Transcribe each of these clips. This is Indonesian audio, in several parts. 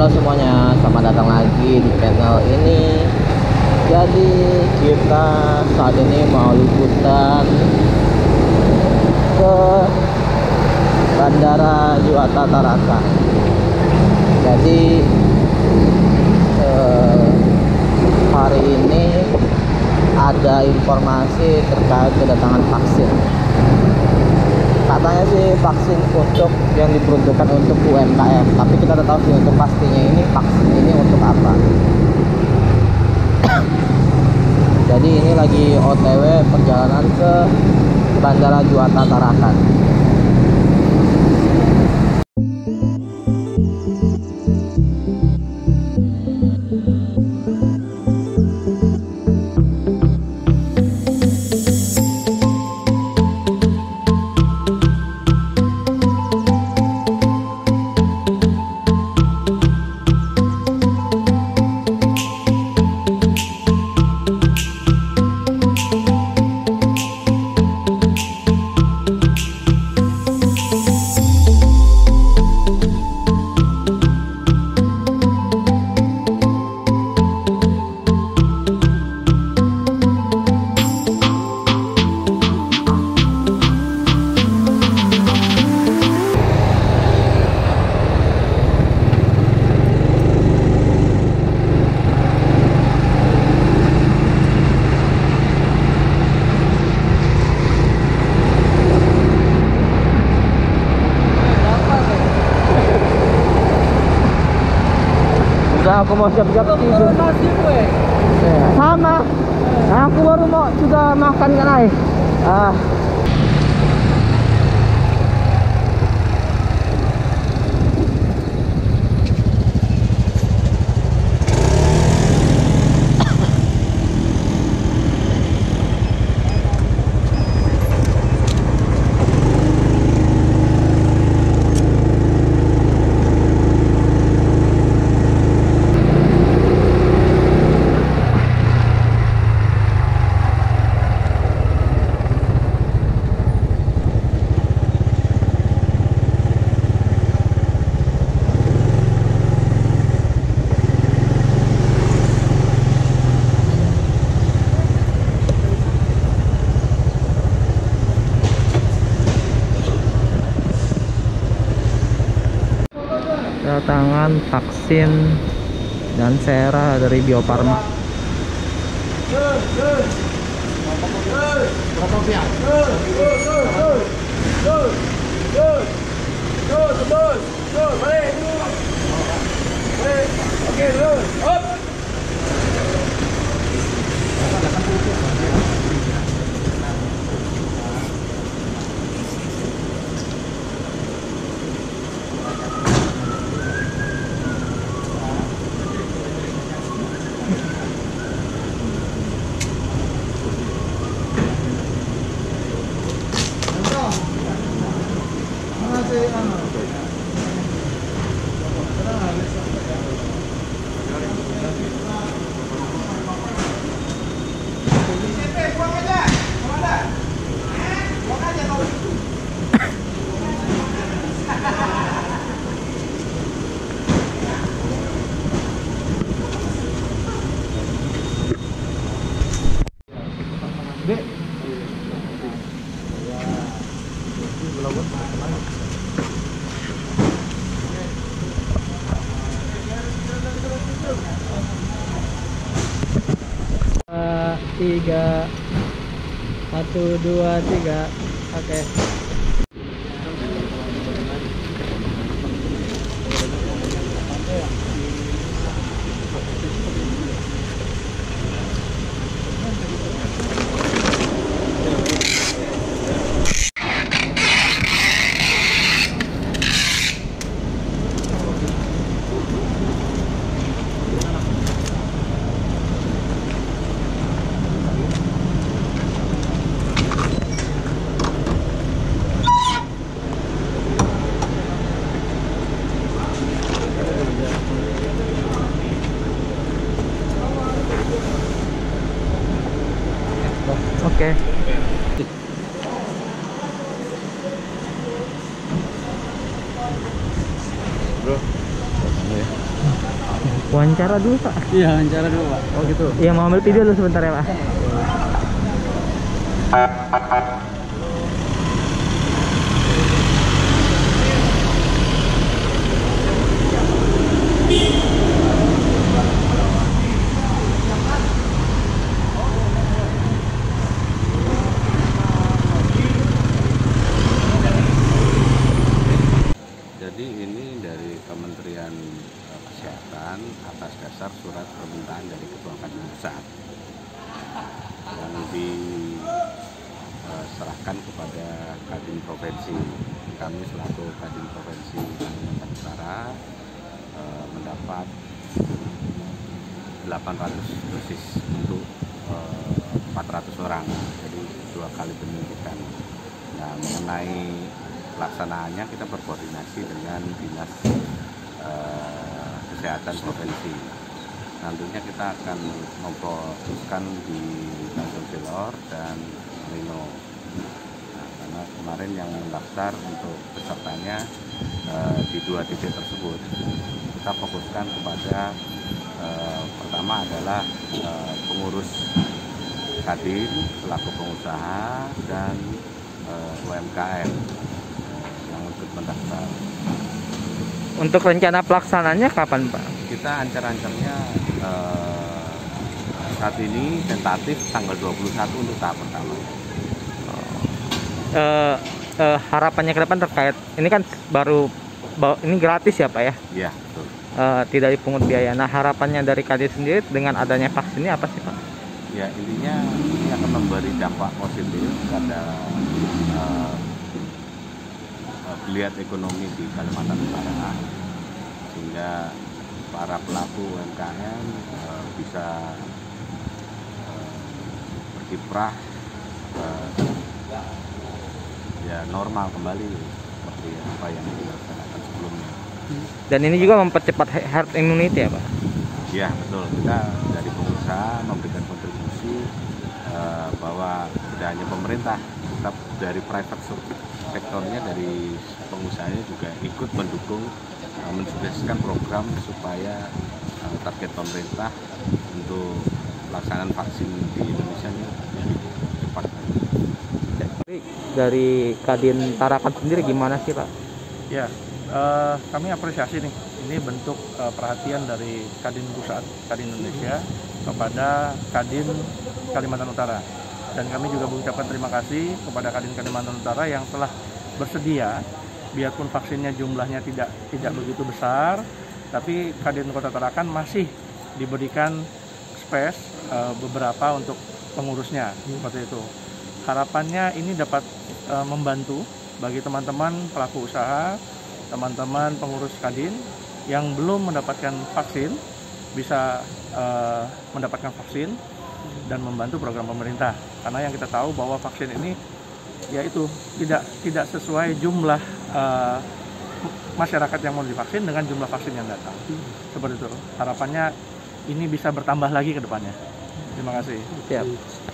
Halo semuanya, selamat datang lagi di channel ini. Jadi kita saat ini mau liputan ke Bandara Juanda Tarakan. Jadi hari ini ada informasi terkait kedatangan vaksin. Katanya sih vaksin untuk yang diperuntukkan untuk UMKM, tapi kita tidak tahu sih untuk pastinya ini vaksin ini untuk apa. Jadi ini lagi OTW perjalanan ke Bandara Juanda Tarakan. Aku mau siap-siap tidur. Sama. Aku baru mau juga makan kan ay. Kedatangan vaksin dan sera dari Bio Farma. Tiga, 1, 2, 3, oke. Oke. Bro. Wawancara dulu Pak? Iya, wawancara dulu Pak. Oh gitu. Iya, mau ambil video dulu sebentar ya Pak. Jadi ini dari Kementerian Kesehatan atas dasar surat permintaan dari Ketua Kadin Pusat yang diserahkan kepada Kadin Provinsi. Kami selaku Kadin Provinsi Kalimantan Utara mendapat 800 dosis untuk 400 orang, jadi 2 kali penyuntikan. Nah, mengenai pelaksanaannya kita berkoordinasi dengan Dinas Kesehatan Provinsi. Nantinya kita akan memfokuskan di Tanjung Kelor dan Rino. Nah, karena kemarin yang mendaftar untuk pesertanya di 2 titik tersebut, kita fokuskan kepada pertama adalah pengurus Kadin, pelaku pengusaha, dan UMKM yang ikut mendaftar. Untuk rencana pelaksananya kapan Pak? Kita ancar-ancarnya saat ini tentatif tanggal 21 untuk tahap pertama. Harapannya ke depan terkait ini kan ini gratis ya Pak ya? Iya, betul. Tidak dipungut biaya. Nah, harapannya dari Kadin sendiri dengan adanya vaksin ini apa sih Pak? Ya, intinya ini akan memberi dampak positif pada geliat ekonomi di Kalimantan Utara, sehingga para pelaku UMKM bisa berkiprah ya normal kembali seperti apa yang dilaksanakan sebelumnya. Dan ini juga mempercepat herd immunity ya Pak? Ya, betul. Kita dari pengusaha memberikan kontribusi bahwa tidak hanya pemerintah, tetap dari private sektornya, dari pengusahanya juga ikut mendukung mensukseskan program supaya target pemerintah untuk pelaksanaan vaksin di Indonesia ini cepat. Dari Kadin Tarakan sendiri gimana sih Pak? Ya, kami apresiasi nih, ini bentuk perhatian dari Kadin Pusat, Kadin Indonesia kepada Kadin Kalimantan Utara. Dan kami juga mengucapkan terima kasih kepada Kadin Kalimantan Utara yang telah bersedia, biarpun vaksinnya jumlahnya tidak begitu besar, tapi Kadin Kota Tarakan masih diberikan space beberapa untuk pengurusnya, seperti itu. Harapannya ini dapat membantu bagi teman-teman pelaku usaha, teman-teman pengurus Kadin yang belum mendapatkan vaksin bisa mendapatkan vaksin dan membantu program pemerintah. Karena yang kita tahu bahwa vaksin ini yaitu tidak sesuai jumlah masyarakat yang mau divaksin dengan jumlah vaksin yang datang. Seperti itu. Harapannya ini bisa bertambah lagi ke depannya. Terima kasih. Siap.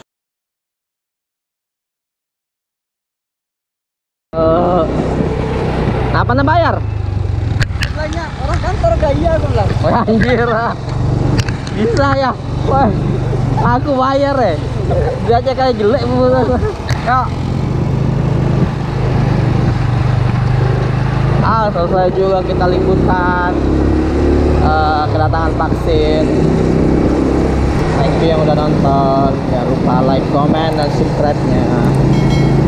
Apa nih bayar? Banyak orang kantor gaya aku bilang. Wah anjir lah. Bisa ya. Wah, aku bayar ya. Dia aja kayak jelek bu. Ya. Selesai juga kita liputan kedatangan vaksin. Thank you yang udah nonton. Jangan lupa like, comment, dan subscribe-nya.